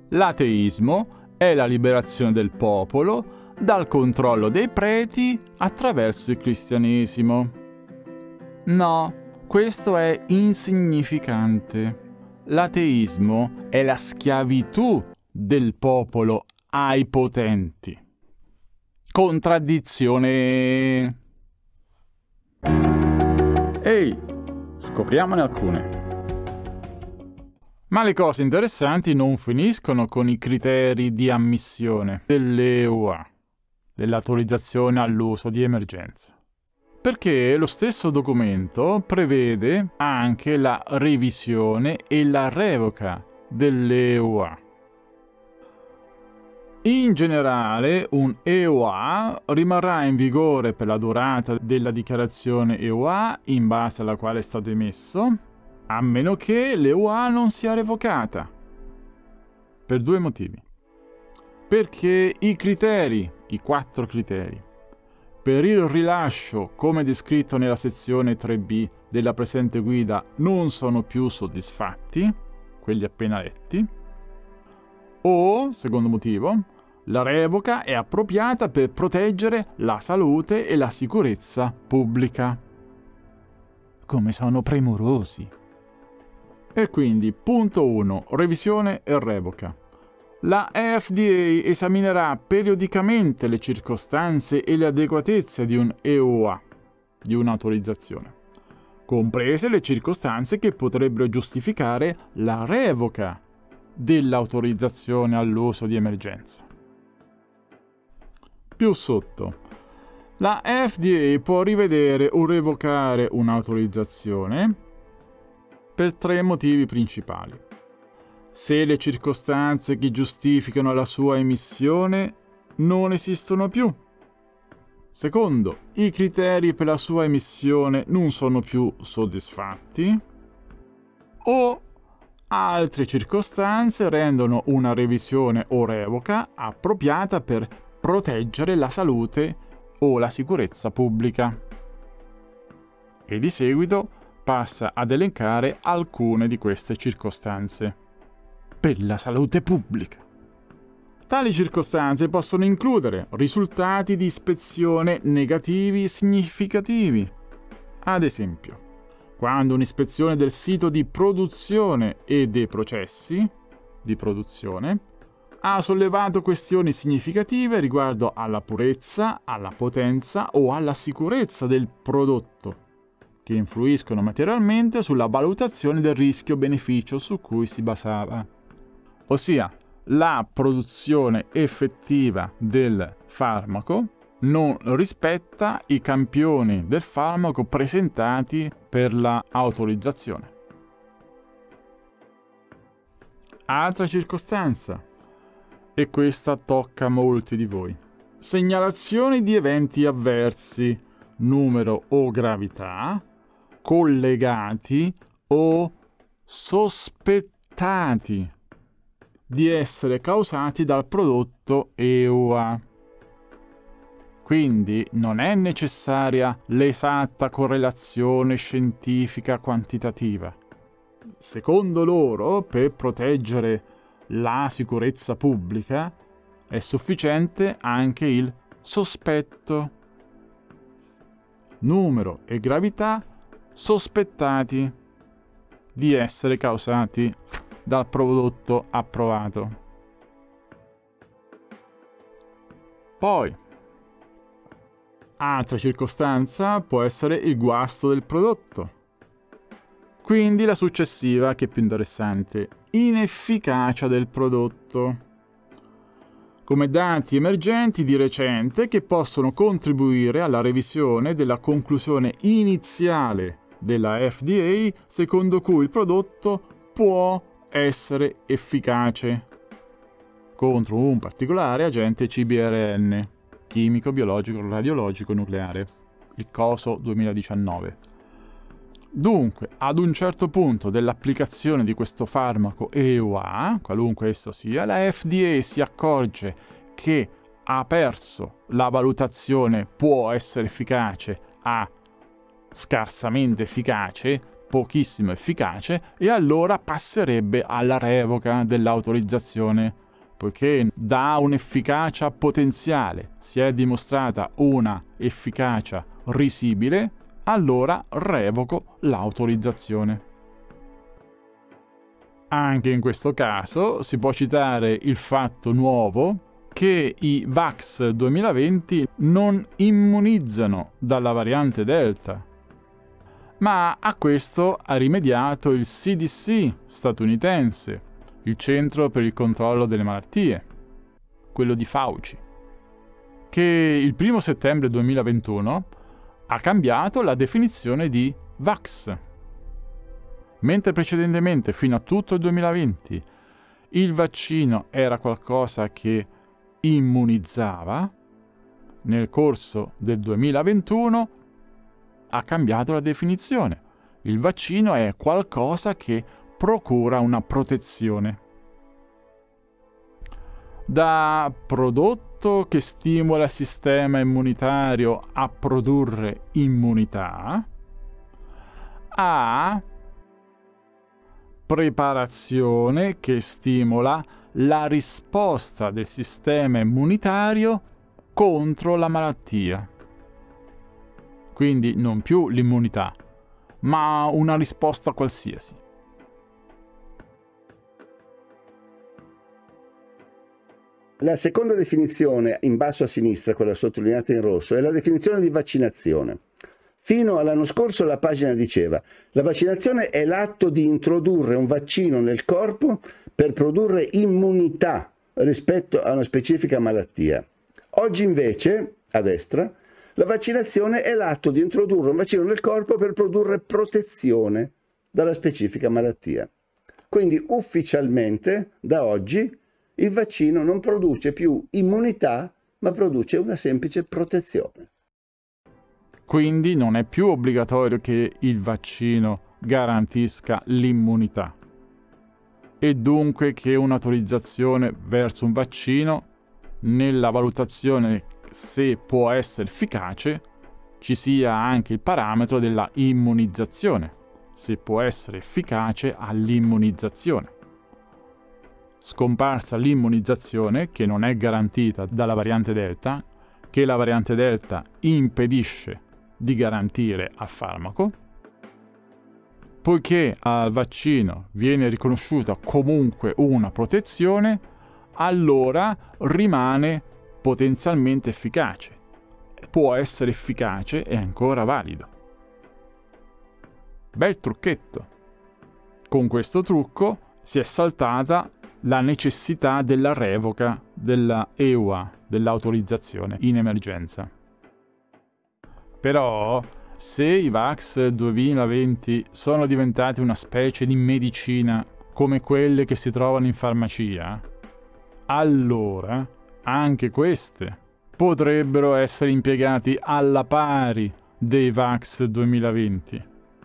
L'ateismo è la liberazione del popolo dal controllo dei preti attraverso il cristianesimo. No, questo è insignificante. L'ateismo è la schiavitù del popolo ai potenti. Contraddizione. Ehi, scopriamone alcune. Ma le cose interessanti non finiscono con i criteri di ammissione dell'EUA, dell'autorizzazione all'uso di emergenza. Perché lo stesso documento prevede anche la revisione e la revoca dell'EUA. In generale, un EUA rimarrà in vigore per la durata della dichiarazione EUA in base alla quale è stato emesso, a meno che l'EUA non sia revocata. Per due motivi. Perché i 4 criteri, per il rilascio, come descritto nella sezione 3b della presente guida, non sono più soddisfatti, quelli appena letti, o, secondo motivo, la revoca è appropriata per proteggere la salute e la sicurezza pubblica. Come sono premurosi! E quindi, punto 1, revisione e revoca. La FDA esaminerà periodicamente le circostanze e le adeguatezze di un EUA, di un'autorizzazione, comprese le circostanze che potrebbero giustificare la revoca dell'autorizzazione all'uso di emergenza. Più sotto, la FDA può rivedere o revocare un'autorizzazione per 3 motivi principali. Se le circostanze che giustificano la sua emissione non esistono più. Secondo, i criteri per la sua emissione non sono più soddisfatti. O altre circostanze rendono una revisione o revoca appropriata per proteggere la salute o la sicurezza pubblica. E di seguito passa ad elencare alcune di queste circostanze. Per la salute pubblica. Tali circostanze possono includere risultati di ispezione negativi significativi. Ad esempio, quando un'ispezione del sito di produzione e dei processi di produzione ha sollevato questioni significative riguardo alla purezza, alla potenza o alla sicurezza del prodotto, che influiscono materialmente sulla valutazione del rischio-beneficio su cui si basava. Ossia, la produzione effettiva del farmaco non rispetta i campioni del farmaco presentati per la autorizzazione. Altra circostanza, e questa tocca molti di voi. Segnalazioni di eventi avversi, numero o gravità, collegati o sospettati di essere causati dal prodotto EUA. Quindi non è necessaria l'esatta correlazione scientifica quantitativa. Secondo loro, per proteggere la sicurezza pubblica, è sufficiente anche il sospetto. Numero e gravità sospettati di essere causati dal prodotto approvato. Poi, altra circostanza può essere il guasto del prodotto. Quindi la successiva, che è più interessante, inefficacia del prodotto. Come dati emergenti di recente che possono contribuire alla revisione della conclusione iniziale della FDA secondo cui il prodotto può essere efficace contro un particolare agente CBRN, chimico, biologico, radiologico, nucleare, il COSO 2019. Dunque, ad un certo punto dell'applicazione di questo farmaco EUA, qualunque esso sia, la FDA si accorge che ha perso la valutazione può essere efficace a scarsamente efficace pochissimo efficace e allora passerebbe alla revoca dell'autorizzazione, poiché da un'efficacia potenziale si è dimostrata una efficacia risibile, allora revoco l'autorizzazione. Anche in questo caso si può citare il fatto nuovo che i Vax 2020 non immunizzano dalla variante Delta, ma a questo ha rimediato il CDC statunitense, il Centro per il Controllo delle Malattie, quello di Fauci, che il 1 settembre 2021 ha cambiato la definizione di Vax. Mentre precedentemente, fino a tutto il 2020, il vaccino era qualcosa che immunizzava, nel corso del 2021 ha cambiato la definizione. Il vaccino è qualcosa che procura una protezione. Da prodotto che stimola il sistema immunitario a produrre immunità a preparazione che stimola la risposta del sistema immunitario contro la malattia. Quindi non più l'immunità, ma una risposta qualsiasi. La seconda definizione, in basso a sinistra, quella sottolineata in rosso, è la definizione di vaccinazione. Fino all'anno scorso la pagina diceva: la vaccinazione è l'atto di introdurre un vaccino nel corpo per produrre immunità rispetto a una specifica malattia. Oggi invece, a destra, la vaccinazione è l'atto di introdurre un vaccino nel corpo per produrre protezione dalla specifica malattia. Quindi ufficialmente, da oggi, il vaccino non produce più immunità, ma produce una semplice protezione. Quindi non è più obbligatorio che il vaccino garantisca l'immunità e dunque che un'autorizzazione verso un vaccino, nella valutazione se può essere efficace, ci sia anche il parametro della immunizzazione, se può essere efficace all'immunizzazione. Scomparsa l'immunizzazione, che non è garantita dalla variante Delta, che la variante Delta impedisce di garantire al farmaco, poiché al vaccino viene riconosciuta comunque una protezione, allora rimane potenzialmente efficace. Può essere efficace e ancora valido. Bel trucchetto. Con questo trucco si è saltata la necessità della revoca della EUA, dell'autorizzazione in emergenza. Però, se i Vax 2020 sono diventati una specie di medicina come quelle che si trovano in farmacia, allora anche queste potrebbero essere impiegati alla pari dei Vax 2020.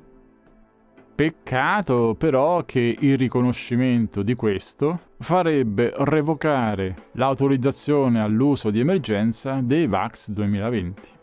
Peccato però che il riconoscimento di questo farebbe revocare l'autorizzazione all'uso di emergenza dei Vax 2020.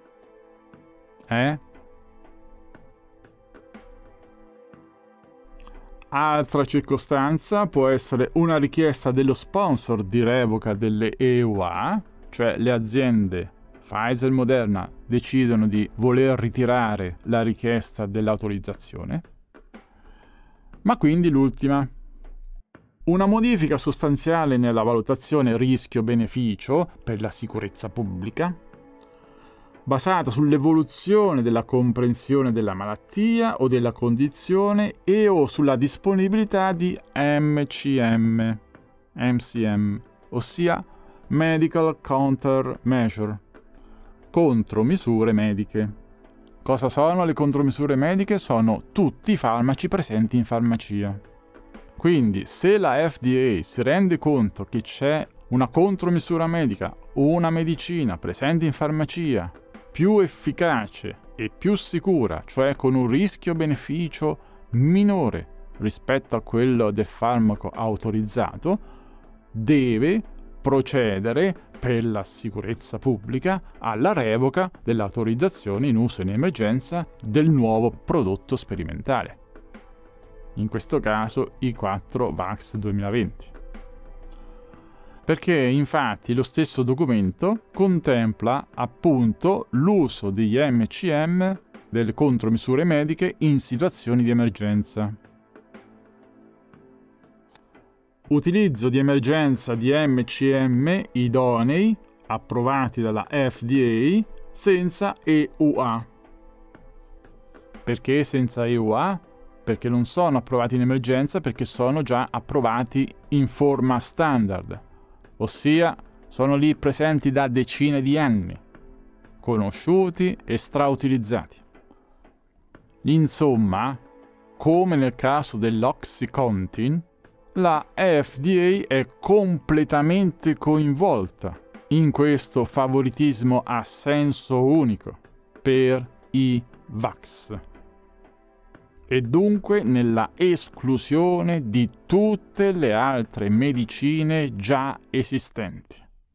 Altra circostanza può essere una richiesta dello sponsor di revoca delle EUA, cioè le aziende Pfizer e Moderna decidono di voler ritirare la richiesta dell'autorizzazione. Ma quindi l'ultima. Una modifica sostanziale nella valutazione rischio-beneficio per la sicurezza pubblica, basata sull'evoluzione della comprensione della malattia o della condizione e o sulla disponibilità di MCM, ossia Medical Countermeasure, contromisure mediche. Cosa sono le contromisure mediche? Sono tutti i farmaci presenti in farmacia. Quindi, se la FDA si rende conto che c'è una contromisura medica o una medicina presente in farmacia più efficace e più sicura, cioè con un rischio-beneficio minore rispetto a quello del farmaco autorizzato, deve procedere per la sicurezza pubblica alla revoca dell'autorizzazione in uso in emergenza del nuovo prodotto sperimentale. in questo caso i 4 VAX 2020. Perché infatti lo stesso documento contempla appunto l'uso degli MCM, delle contromisure mediche, in situazioni di emergenza. Utilizzo di emergenza di MCM idonei approvati dalla FDA senza EUA. Perché senza EUA? Perché non sono approvati in emergenza, perché sono già approvati in forma standard, ossia sono lì presenti da decine di anni, conosciuti e strautilizzati. Insomma, come nel caso dell'Oxycontin, la FDA è completamente coinvolta in questo favoritismo a senso unico per i VAX e dunque nella esclusione di tutte le altre medicine già esistenti.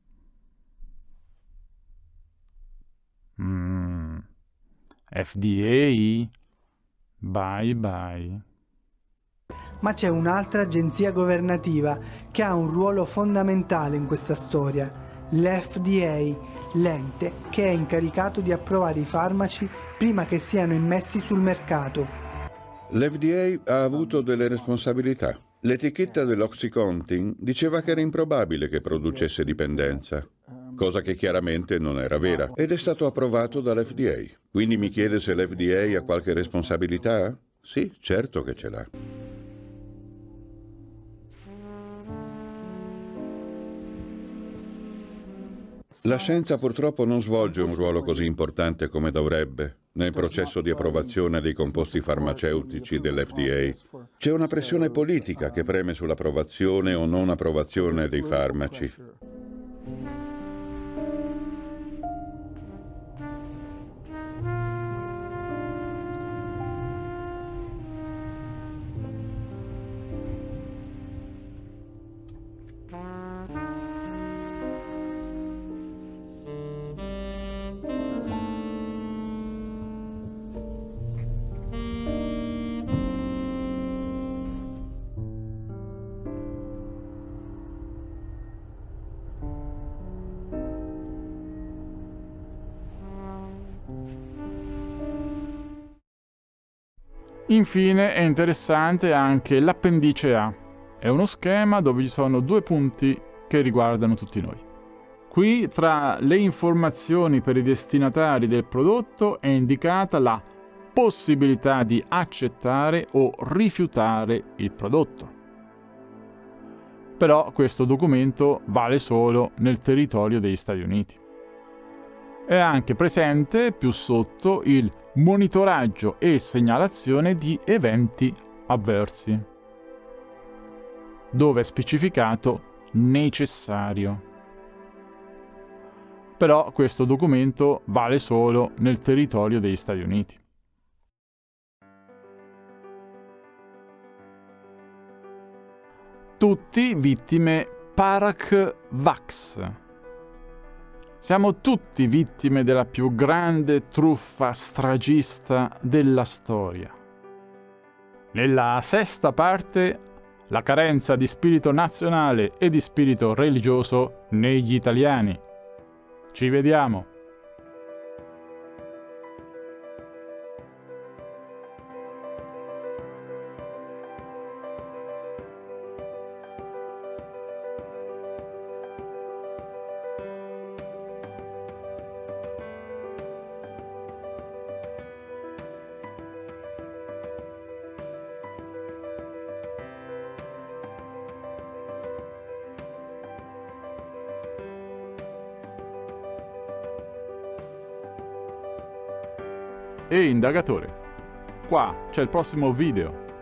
FDA, bye bye. Ma c'è un'altra agenzia governativa che ha un ruolo fondamentale in questa storia, l'FDA, l'ente che è incaricato di approvare i farmaci prima che siano immessi sul mercato. L'FDA ha avuto delle responsabilità. L'etichetta dell'Oxycontin diceva che era improbabile che producesse dipendenza, cosa che chiaramente non era vera, ed è stato approvato dall'FDA. Quindi mi chiede se l'FDA ha qualche responsabilità? Sì, certo che ce l'ha. La scienza purtroppo non svolge un ruolo così importante come dovrebbe nel processo di approvazione dei composti farmaceutici dell'FDA. C'è una pressione politica che preme sull'approvazione o non approvazione dei farmaci. Infine è interessante anche l'appendice A. È uno schema dove ci sono 2 punti che riguardano tutti noi. Qui tra le informazioni per i destinatari del prodotto è indicata la possibilità di accettare o rifiutare il prodotto. Però questo documento vale solo nel territorio degli Stati Uniti. È anche presente più sotto il monitoraggio e segnalazione di eventi avversi, dove è specificato necessario. Però questo documento vale solo nel territorio degli Stati Uniti. Tutti vittime Parac-Vax. Siamo tutti vittime della più grande truffa stragista della storia. Nella 6ª parte, la carenza di spirito nazionale e di spirito religioso negli italiani. Ci vediamo! Ehi indagatore, qua c'è il prossimo video.